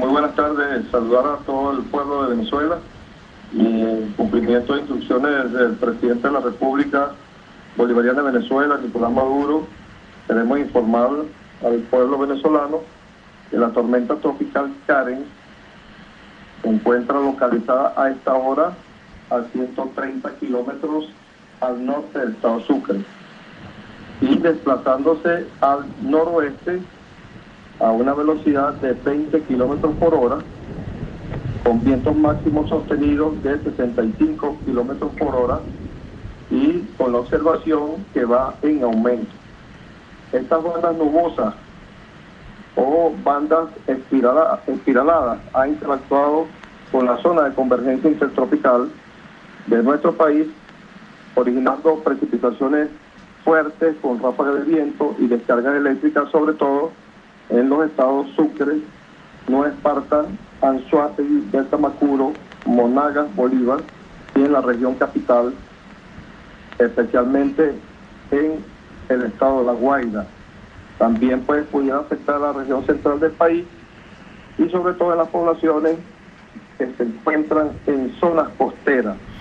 Muy buenas tardes. Saludar a todo el pueblo de Venezuela y en cumplimiento de instrucciones del presidente de la República Bolivariana de Venezuela, Nicolás Maduro, queremos informar al pueblo venezolano que la tormenta tropical Karen se encuentra localizada a esta hora a 130 kilómetros al norte del estado Sucre y desplazándose al noroeste a una velocidad de 20 kilómetros por hora, con vientos máximos sostenidos de 65 kilómetros por hora y con la observación que va en aumento. Estas bandas nubosas o bandas espiraladas han interactuado con la zona de convergencia intertropical de nuestro país, originando precipitaciones fuertes con ráfagas de viento y descargas eléctricas, sobre todo en los estados Sucre, Nueva Esparta, Anzoátegui, Delta Macuro, Monagas, Bolívar y en la región capital, especialmente en el estado de La Guaira. También pudiera afectar a la región central del país y sobre todo en las poblaciones que se encuentran en zonas costeras.